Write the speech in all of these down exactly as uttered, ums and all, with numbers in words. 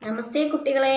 നമസ്തേ കുട്ടികളെ,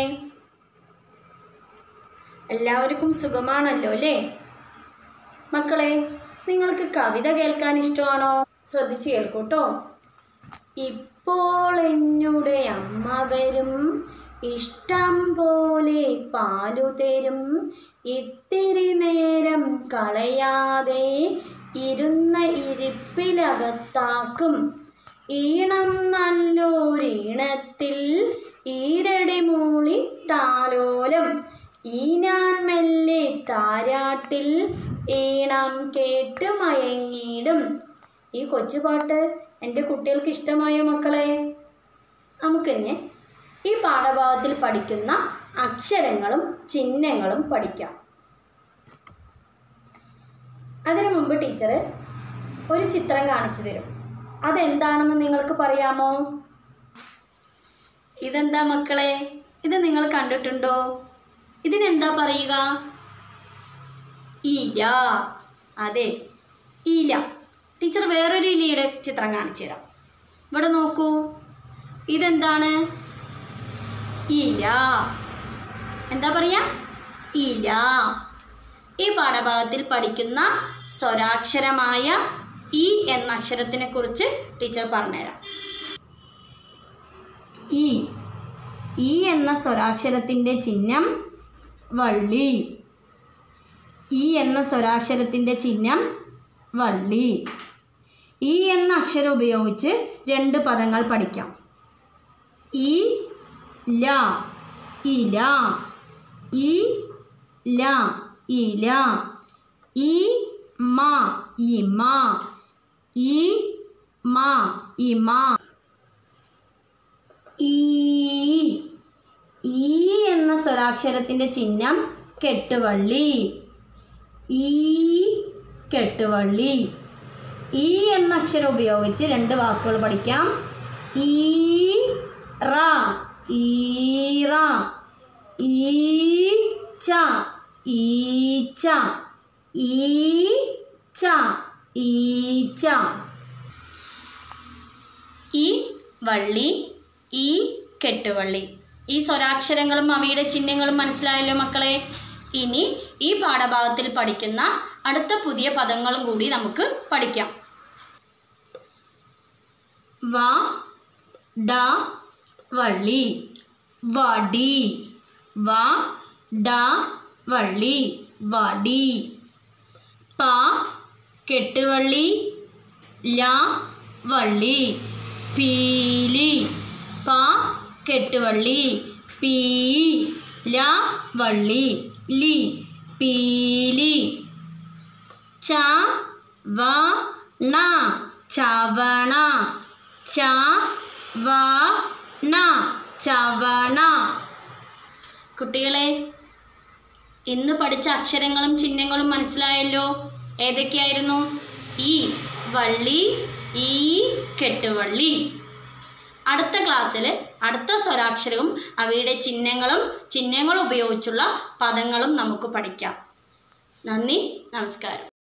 എല്ലാവർക്കും സുഖമാണല്ലോ അല്ലേ? മക്കളെ, നിങ്ങൾക്ക് കവിത കേൾക്കാൻ ഇഷ്ടമാണോ? ശ്രദ്ധിച്ച് കേൾക്കൂട്ടോ. ഇപ്പോൾ എന്നുടെ അമ്മ വരും, ഇഷ്ടം പോലെ പാലു തരും, ഇത്തിരി നേരം കളയാതെ ഇരുന്ന ഇരിപ്പിലകത്താക്കും, ഈണം നല്ലൊരീണത്തിൽ ഈരടി മൂളി താലോലം, ഈനാൻ മെല്ലെ താരാട്ടിൽ ഈണം കേട്ട് മയങ്ങിയിടും. ഈ കൊച്ചുപാട്ട് എൻ്റെ കുട്ടികൾക്ക് ഇഷ്ടമായ മക്കളെ? നമുക്കിന്ന് ഈ പാഠഭാഗത്തിൽ പഠിക്കുന്ന അക്ഷരങ്ങളും ചിഹ്നങ്ങളും പഠിക്കാം. അതിനു മുമ്പ് ടീച്ചർ ഒരു ചിത്രം കാണിച്ചു തരും. അതെന്താണെന്ന് നിങ്ങൾക്ക് പറയാമോ? ഇതെന്താ മക്കളെ? ഇത് നിങ്ങൾ കണ്ടിട്ടുണ്ടോ? ഇതിനെന്താ പറയുക? ഇല. അതെ, ഇല. ടീച്ചർ വേറൊരു ഇലയുടെ ചിത്രം കാണിച്ചു തരാം. ഇവിടെ നോക്കൂ, ഇതെന്താണ്? ഇല. എന്താ പറയാ? ഇല. ഈ പാഠഭാഗത്തിൽ പഠിക്കുന്ന സ്വരാക്ഷരമായ ഇ എന്ന അക്ഷരത്തിനെ കുറിച്ച് ടീച്ചർ പറഞ്ഞുതരാം. ഇ ഈ എന്ന സ്വരാക്ഷരത്തിൻ്റെ ചിഹ്നം വള്ളി. ഈ എന്ന സ്വരാക്ഷരത്തിൻ്റെ ചിഹ്നം വള്ളി. ഈ എന്ന അക്ഷരം ഉപയോഗിച്ച് രണ്ട് പദങ്ങൾ പഠിക്കാം. ഈ ല, ഇല. ഈ ല, ഇല. ഈ മ, ഇമ. ഈ മ, ഇമ. ഈ ഈ എന്ന സ്വരാക്ഷരത്തിൻ്റെ ചിഹ്നം കെട്ടുവള്ളി. ഈ കെട്ടുവള്ളി. ഈ എന്ന അക്ഷരം ഉപയോഗിച്ച് രണ്ട് വാക്കുകൾ പഠിക്കാം. ഈ റ, ഈറ. ഈച്ച, ഈച്ച. ഈച്ച, ഈച്ച. ഈ വള്ളി, ഈ കെട്ടുവള്ളി. ഈ സ്വരാക്ഷരങ്ങളും അവയുടെ ചിഹ്നങ്ങളും മനസ്സിലായല്ലോ മക്കളെ? ഇനി ഈ പാഠഭാഗത്തിൽ പഠിക്കുന്ന അടുത്ത പുതിയ പദങ്ങളും കൂടി നമുക്ക് പഠിക്കാം. വ, ഡ, വള്ളി. വടി. വ, ഡ, വള്ളി. വടി. പ, കെട്ടുവള്ളി. ല, വള്ളി. പീലി. പ, കെട്ടുവള്ളി. പീ, ല, വള്ളി. ലി, പീലി. ച, വ, ണ, ചവണ. ച, വ, ണ, ചവണ. കുട്ടികളെ, ഇന്ന് പഠിച്ച അക്ഷരങ്ങളും ചിഹ്നങ്ങളും മനസ്സിലായല്ലോ? ഏതൊക്കെയായിരുന്നു? ഈ, വള്ളി. ഈ, കെട്ടുവള്ളി. അടുത്ത ക്ലാസ്സിൽ അടുത്ത സ്വരാക്ഷരവും അവയുടെ ചിഹ്നങ്ങളും ചിഹ്നങ്ങൾ ഉപയോഗിച്ചുള്ള പദങ്ങളും നമുക്ക് പഠിക്കാം. നന്ദി, നമസ്കാരം.